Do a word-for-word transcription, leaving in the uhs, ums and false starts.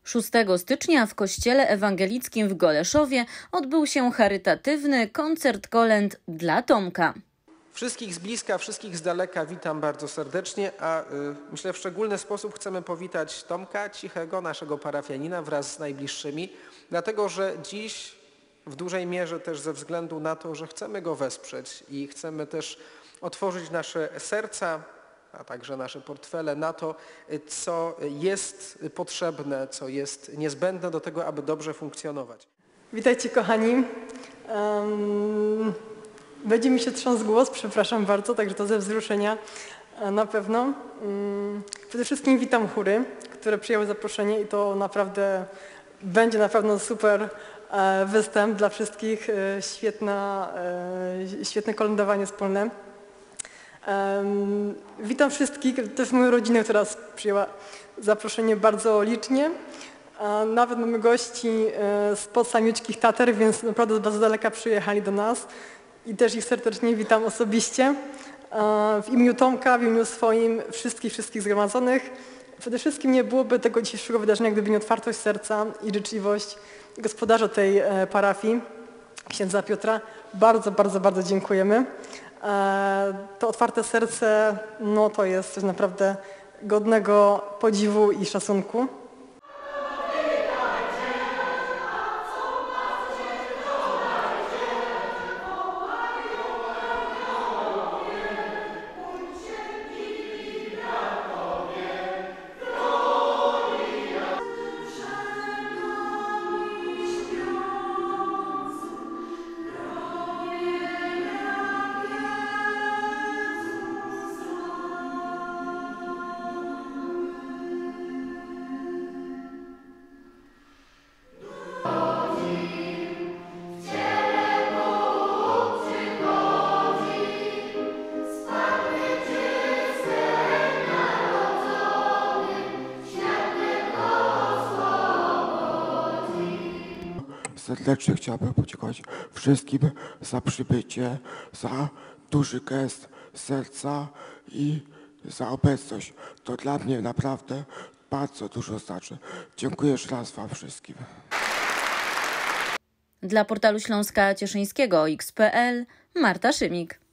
szóstego stycznia w kościele ewangelickim w Goleszowie odbył się charytatywny koncert kolęd dla Tomka. Wszystkich z bliska, wszystkich z daleka witam bardzo serdecznie, a y, myślę w szczególny sposób chcemy powitać Tomka Cichego, naszego parafianina wraz z najbliższymi, dlatego że dziś w dużej mierze też ze względu na to, że chcemy go wesprzeć i chcemy też otworzyć nasze serca, a także nasze portfele na to, co jest potrzebne, co jest niezbędne do tego, aby dobrze funkcjonować. Witajcie kochani. Um, będzie mi się trząsł głos, przepraszam bardzo, także to ze wzruszenia na pewno. Um, przede wszystkim witam chóry, które przyjęły zaproszenie i to naprawdę będzie na pewno super e, występ dla wszystkich, e, świetna, e, świetne kolędowanie wspólne. Um, witam wszystkich, też moją rodzinę, która przyjęła zaproszenie bardzo licznie. A nawet mamy gości e, spod samiuczkich Tater, więc naprawdę bardzo daleka przyjechali do nas i też ich serdecznie witam osobiście. E, w imieniu Tomka, w imieniu swoim, wszystkich, wszystkich zgromadzonych. Przede wszystkim nie byłoby tego dzisiejszego wydarzenia, gdyby nie otwartość serca i życzliwość gospodarza tej e, parafii, księdza Piotra. Bardzo, bardzo, bardzo dziękujemy. To otwarte serce, no to jest coś naprawdę godnego podziwu i szacunku. Serdecznie chciałbym podziękować wszystkim za przybycie, za duży gest serca i za obecność. To dla mnie naprawdę bardzo dużo znaczy. Dziękuję jeszcze raz wam wszystkim. Dla portalu Śląska Cieszyńskiego X kropka p l Marta Szymik.